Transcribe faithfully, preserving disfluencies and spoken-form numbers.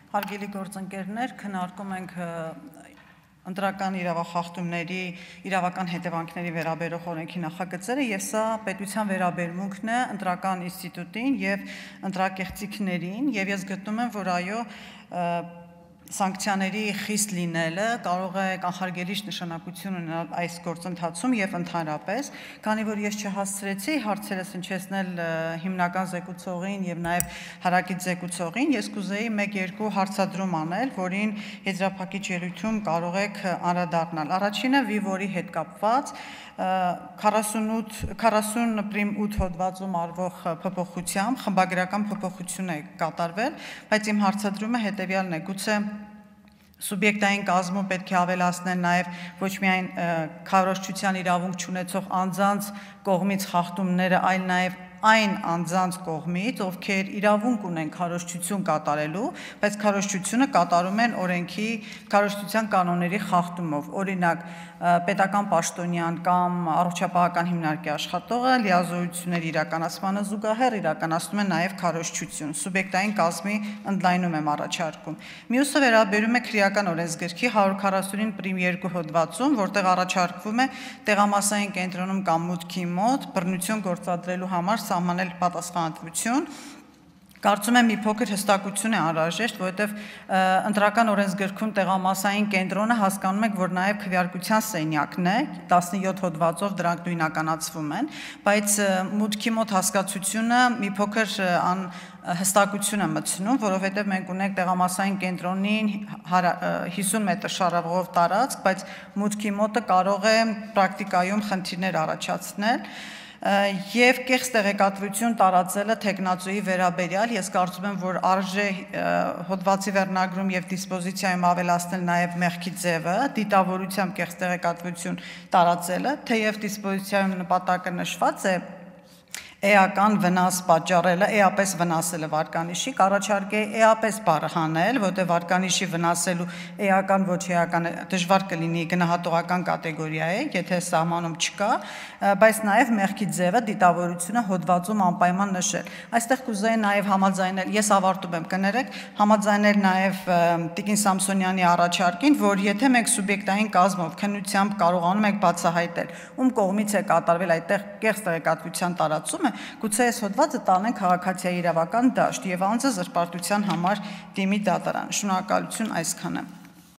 Հարգելի գործընկերներ, քննարկում ենք ընտրական իրավախախտումների իրավական հետևանքների վերաբերող օրենքի նախագծերը եւ սա պետության վերաբերմունքն է ընտրական ինստիտուտին եւ ընտրակեղծիքներին եւ ես գտնում եմ, որ այո սանկցիաների խիստ լինելը կարող է կանխարգելիչ նշանակություն ունենալ այս գործընթացում եւ ընդհանրապես, քանի որ ես չհասցրեցի հարցերս հնչեցնել հիմնական զեկուցողին եւ նաեւ հարակից զեկուցողին, ես կուզեի մեկ-երկու հարցադրում անել, որին եզրափակիչ ելույթում կարող եք անդրադառնալ։ Առաջինը վիվորի հետ կապված քառասուն պրիմ ութ հոդվածում արվող փոփոխությամբ խմբագրական փոփոխություն է կատարվել, բայց իմ հարցադրումը հետեւյալն է. գուցե սուբյեկտային կազմում պետք է ավելացնել նաև ոչ միայն քարոզչության իրավունք չունեցող անձանց կողմից խախտումները, այլ նաև այն անձանց կողմից, ովքեր իրավունք ունեն քարոզչություն կատարելու, բայց քարոզչությունը կատարում են օրենքի քարոզչության կանոնների խախտումով, օրինակ պետական պաշտոնյան կամ առողջապահական հիմնարկի աշխատողը լիազորությունների իրականացմանը զուգահեռ իրականացնում է նաև քարոզչություն, սուբյեկտային կազմի ընդլայնում եմ առաջարկում։ Մյուսը վերաբերում է քրեական օրենսգրքի հարյուր քառասունինը պրիմ երկու հոդվածում, որտեղ առաջարկվում է տեղամասային կենտրոնում կամ մուտքի մոտ բռնություն գործադրելու համար սահմանել պատասխանատվություն։ Կարծում եմ մի փոքր հստակություն է անհրաժեշտ, որովհետև ընտրական օրենսգրքում տեղամասային կենտրոնը հասկանում եք, որ նաև քվեարկության սենյակն է, տասնյոթ հոդվածով դրանք նույնականացվում են, բայց մուտքի մոտ հասկացությունը մի փոքր հստակություն է մտցնում, որովհետև մենք ունենք տեղամասային կենտրոնին հիսուն մետր շարավղով տարածք, բայց մուտքի մոտը կարող է պրակտիկայում խնդիրներ առաջացնել Եվ կեղծ տեղեկատվություն տարածելը թեկնածուի վերաբերյալ, ես կարծում եմ, որ արժե հոդվածի վերնագրում եւ դիսպոզիցիայում ավելացնել նաեւ մեղքի ձևը, դիտավորությամբ կեղծ տեղեկատվություն տարածելը, թեև դիսպոզիցիայում նպատակը նշված է էական վնաս պատճառելը, էապես վնասելը վարկանիշի, կառաջարկե էապես բառը հանել, որտեղ վարկանիշի վնասելու էական ոչ էական դժվար կլինի գնահատողական կատեգորիա է, եթե սահմանում չկա, բայց նաև մեղքի ձևը, դիտավորությունը հոդվածում անպայման նշել։ Այստեղ կուզեի նաև համաձայնել, ես ավարտում եմ, կներեք, համաձայնել նաև Տիկին Սամսոնյանի առաջարկին, որ եթե մենք սուբյեկտային կազմով քննությամբ կարողանում ենք բացահայտել, ում կողմից է կատարվել այդտեղ կեղծ տեղեկատվության տարածումը, գուցե այս հոդվածը տանեն քաղաքացիայի իրավական դաշտ եւ անձը զրպարտության համար դիմի դատարան։ Շնորհակալություն, այսքանը։